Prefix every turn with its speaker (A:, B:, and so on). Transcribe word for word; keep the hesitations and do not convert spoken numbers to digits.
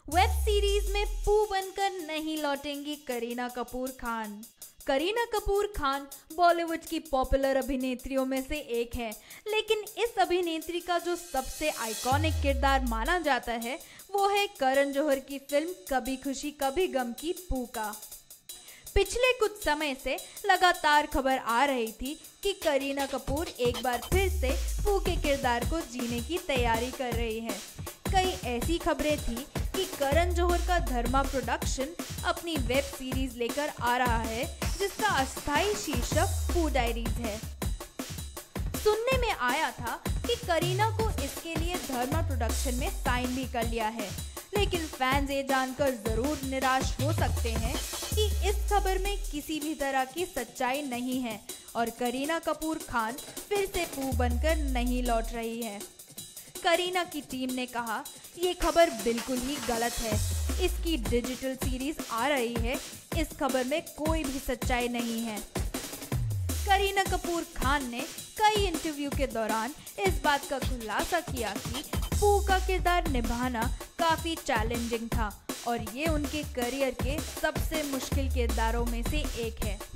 A: Web series में पू बनकर नहीं लौटेंगी करीना कपूर खान। करीना कपूर खान बॉलीवुड की पॉपुलर अभिनेत्रियों में से एक है, लेकिन इस अभिनेत्री का जो सबसे आइकॉनिक किरदार माना जाता है वो है करण जौहर की फिल्म कभी खुशी कभी गम की पू का। पिछले कुछ समय से लगातार खबर आ रही थी कि करीना कपूर एक बार फिर से पू के किरदार को जीने की तैयारी कर रही है। कई ऐसी खबरें थी कि करण जौहर का धर्मा प्रोडक्शन अपनी वेब सीरीज लेकर आ रहा है जिसका अस्थायी शीर्षक पू डायरीज है। सुनने में आया था कि करीना को इसके लिए धर्मा प्रोडक्शन में साइन भी कर लिया है, लेकिन फैंस ये जानकर जरूर निराश हो सकते हैं कि इस खबर में किसी भी तरह की सच्चाई नहीं है और करीना कपूर खान फिर से पू बनकर नहीं लौट रही है। करीना की टीम ने कहा, ये खबर बिल्कुल ही गलत है, इसकी डिजिटल सीरीज आ रही है, इस खबर में कोई भी सच्चाई नहीं है। करीना कपूर खान ने कई इंटरव्यू के दौरान इस बात का खुलासा किया कि पू का किरदार निभाना काफी चैलेंजिंग था और ये उनके करियर के सबसे मुश्किल किरदारों में से एक है।